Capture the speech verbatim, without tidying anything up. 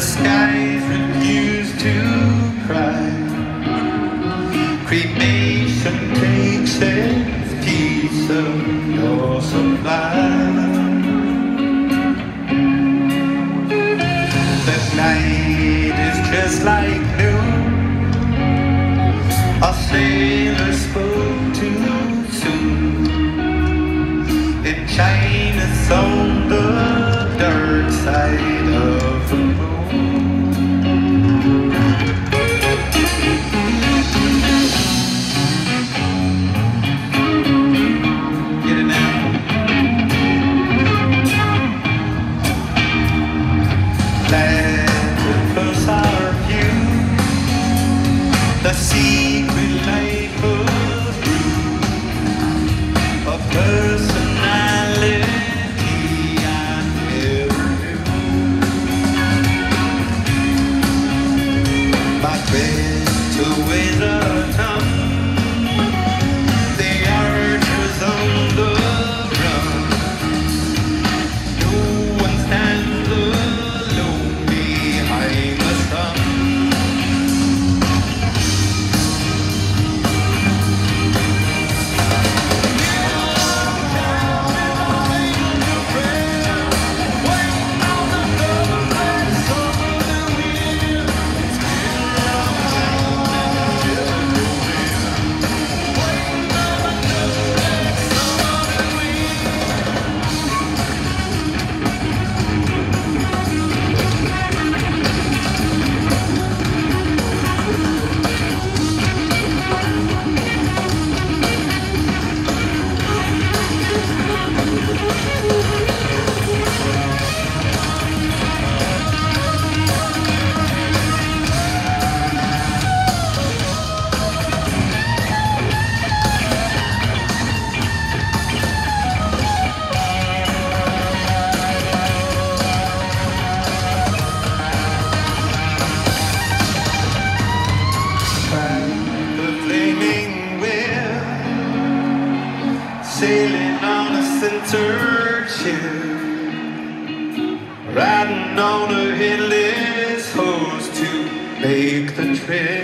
skies refuse to cry. Cremation takes its piece of your supply. The night is just like noon. Our sailor spoke too soon. It shined us on the dark side of the moon. Get it now. Glad to close our view. The secret life of truth, a personality I never knew. My best to with a tongue, the archers on the run. No one stands alone behind the sun. Sailing on a center ship, riding on a headless horse to make the trip.